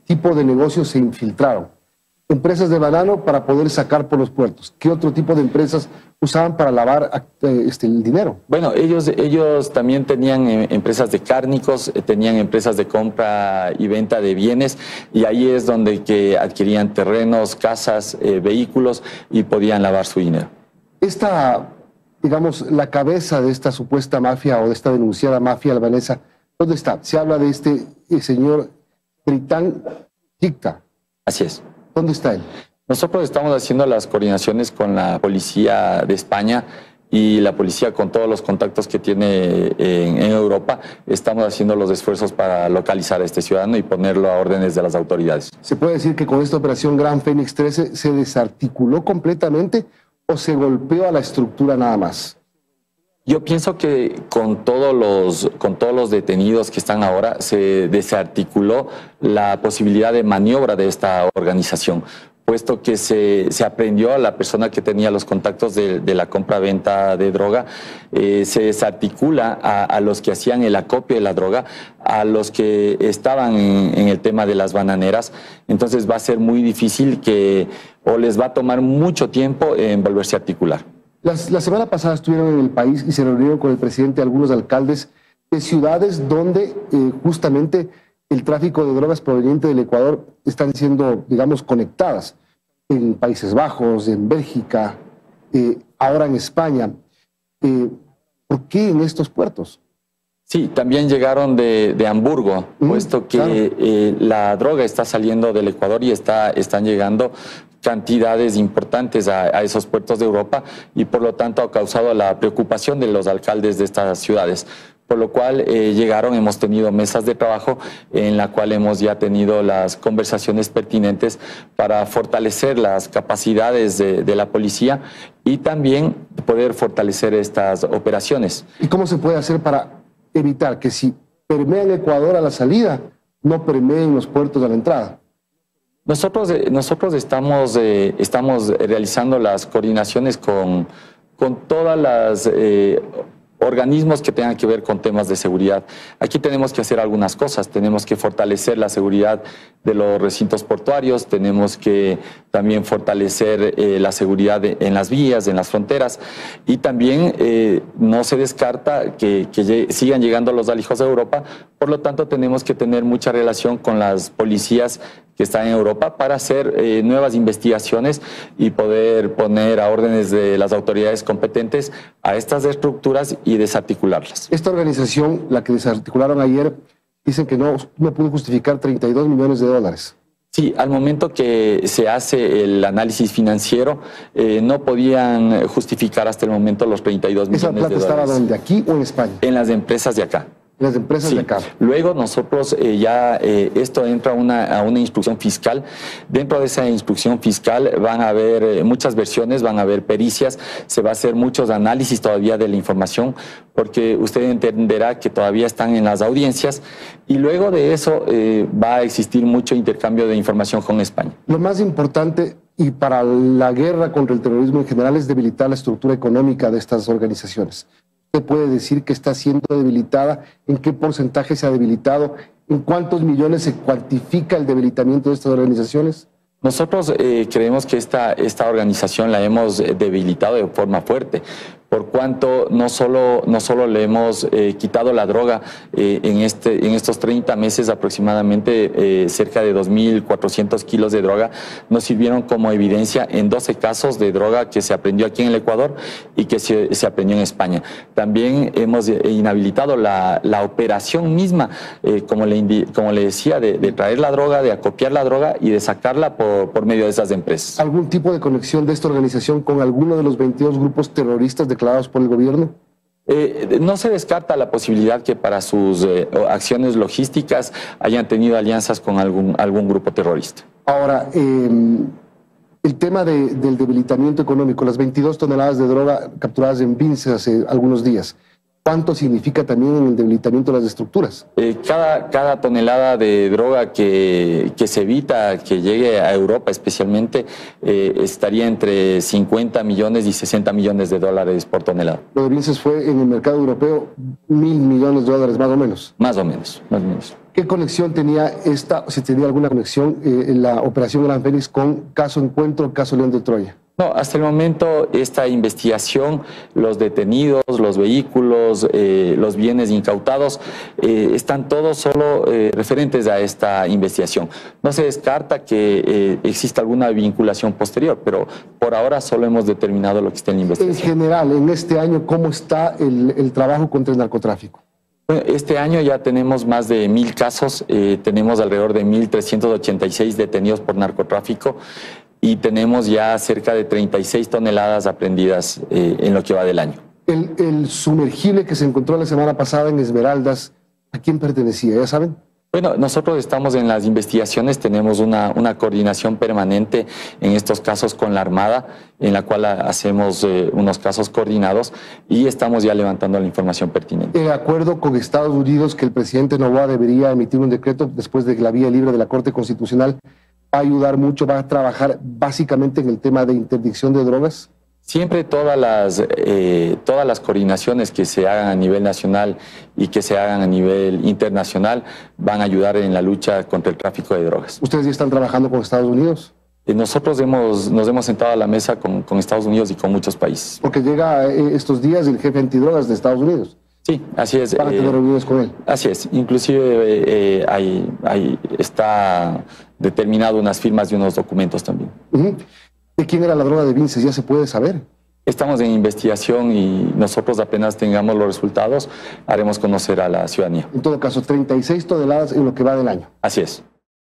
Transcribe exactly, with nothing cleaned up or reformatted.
tipo de negocios se infiltraron? Empresas de banano para poder sacar por los puertos. ¿Qué otro tipo de empresas usaban para lavar eh, este, el dinero? Bueno, ellos, ellos también tenían eh, empresas de cárnicos, eh, tenían empresas de compra y venta de bienes, y ahí es donde que adquirían terrenos, casas, eh, vehículos y podían lavar su dinero. Esta, digamos, la cabeza de esta supuesta mafia o de esta denunciada mafia albanesa, ¿dónde está? Se habla de este eh, señor Tritán Ticta. Así es. ¿Dónde está él? Nosotros estamos haciendo las coordinaciones con la policía de España y la policía, con todos los contactos que tiene en, en Europa. Estamos haciendo los esfuerzos para localizar a este ciudadano y ponerlo a órdenes de las autoridades. ¿Se puede decir que con esta operación Gran Fénix trece se desarticuló completamente o se golpeó a la estructura nada más? Yo pienso que con todos los, con todos los detenidos que están ahora se desarticuló la posibilidad de maniobra de esta organización, puesto que se, se aprendió a la persona que tenía los contactos de, de la compra-venta de droga, eh, se desarticula a, a los que hacían el acopio de la droga, a los que estaban en, en el tema de las bananeras. Entonces va a ser muy difícil que, o les va a tomar mucho tiempo en volverse a articular. Las, la semana pasada estuvieron en el país y se reunieron con el presidente algunos alcaldes de ciudades donde eh, justamente el tráfico de drogas proveniente del Ecuador están siendo, digamos, conectadas. En Países Bajos, en Bélgica, eh, ahora en España. Eh, ¿Por qué en estos puertos? Sí, también llegaron de, de Hamburgo, mm, puesto que claro. eh, la droga está saliendo del Ecuador y está, están llegando cantidades importantes a, a esos puertos de Europa, y por lo tanto ha causado la preocupación de los alcaldes de estas ciudades. Por lo cual eh, llegaron, hemos tenido mesas de trabajo en la cual hemos ya tenido las conversaciones pertinentes para fortalecer las capacidades de, de la policía y también poder fortalecer estas operaciones. ¿Y cómo se puede hacer para evitar que si permea en Ecuador a la salida, no permee en los puertos a la entrada? Nosotros, nosotros estamos, eh, estamos realizando las coordinaciones con, con todas las eh, organismos que tengan que ver con temas de seguridad. Aquí tenemos que hacer algunas cosas. Tenemos que fortalecer la seguridad de los recintos portuarios, tenemos que también fortalecer eh, la seguridad de, en las vías, en las fronteras, y también eh, no se descarta que, que sigan llegando los alijos de Europa. Por lo tanto, tenemos que tener mucha relación con las policías que están en Europa para hacer eh, nuevas investigaciones y poder poner a órdenes de las autoridades competentes a estas estructuras y desarticularlas. Esta organización, la que desarticularon ayer, dicen que no, no pudo justificar treinta y dos millones de dólares. Sí, al momento que se hace el análisis financiero, eh, no podían justificar hasta el momento los treinta y dos millones de dólares. ¿Esa plata estaba dónde? ¿Aquí o en España? En las empresas de acá. Las empresas sí. de acá. Luego nosotros eh, ya, eh, esto entra a una, a una instrucción fiscal. Dentro de esa instrucción fiscal van a haber eh, muchas versiones, van a haber pericias, se va a hacer muchos análisis todavía de la información, porque usted entenderá que todavía están en las audiencias, y luego de eso eh, va a existir mucho intercambio de información con España. Lo más importante y para la guerra contra el terrorismo en general es debilitar la estructura económica de estas organizaciones. ¿Usted puede decir que está siendo debilitada? ¿En qué porcentaje se ha debilitado? ¿En cuántos millones se cuantifica el debilitamiento de estas organizaciones? Nosotros eh, creemos que esta, esta organización la hemos debilitado de forma fuerte, por cuanto no solo, no solo le hemos eh, quitado la droga, eh, en, este, en estos treinta meses aproximadamente eh, cerca de dos mil cuatrocientos kilos de droga nos sirvieron como evidencia en doce casos de droga que se aprendió aquí en el Ecuador y que se, se aprendió en España. También hemos inhabilitado la, la operación misma, eh, como, le, como le decía, de, de traer la droga, de acopiar la droga y de sacarla por, por medio de esas empresas. ¿Algún tipo de conexión de esta organización con alguno de los veintidós grupos terroristas de declarados por el gobierno? Eh, no se descarta la posibilidad que para sus eh, acciones logísticas hayan tenido alianzas con algún, algún grupo terrorista. Ahora, eh, el tema de, del debilitamiento económico, las veintidós toneladas de droga capturadas en Vinces hace algunos días, ¿cuánto significa también en el debilitamiento de las estructuras? Eh, cada, cada tonelada de droga que, que se evita que llegue a Europa especialmente eh, estaría entre cincuenta millones y sesenta millones de dólares por tonelada. Lo de Vinces fue en el mercado europeo mil millones de dólares más o menos. Más o menos, más o menos. ¿Qué conexión tenía esta, o si tenía alguna conexión eh, en la operación Gran Félix con caso Encuentro, caso León de Troya? No, hasta el momento esta investigación, los detenidos, los vehículos, eh, los bienes incautados, eh, están todos solo eh, referentes a esta investigación. No se descarta que eh, exista alguna vinculación posterior, pero por ahora solo hemos determinado lo que está en la investigación. En general, en este año, ¿cómo está el, el trabajo contra el narcotráfico? Este año ya tenemos más de mil casos, eh, tenemos alrededor de mil trescientos ochenta y seis detenidos por narcotráfico y tenemos ya cerca de treinta y seis toneladas aprehendidas eh, en lo que va del año. El, el sumergible que se encontró la semana pasada en Esmeraldas, ¿a quién pertenecía? ¿Ya saben? Bueno, nosotros estamos en las investigaciones, tenemos una, una coordinación permanente en estos casos con la Armada, en la cual hacemos eh, unos casos coordinados y estamos ya levantando la información pertinente. De acuerdo con Estados Unidos que el presidente Noboa debería emitir un decreto después de la vía libre de la Corte Constitucional, ¿va a ayudar mucho, va a trabajar básicamente en el tema de interdicción de drogas? Siempre todas las, eh, todas las coordinaciones que se hagan a nivel nacional y que se hagan a nivel internacional van a ayudar en la lucha contra el tráfico de drogas. ¿Ustedes ya están trabajando con Estados Unidos? Eh, nosotros hemos, nos hemos sentado a la mesa con, con Estados Unidos y con muchos países. Porque llega eh, estos días el jefe antidrogas de Estados Unidos. Sí, así es. Para tener eh, reuniones con él. Así es. Inclusive eh, hay, hay, está determinado unas firmas y unos documentos también. Uh-huh. ¿De quién era la droga de Vinces? ¿Ya se puede saber? Estamos en investigación y nosotros apenas tengamos los resultados haremos conocer a la ciudadanía. En todo caso, treinta y seis toneladas en lo que va del año. Así es.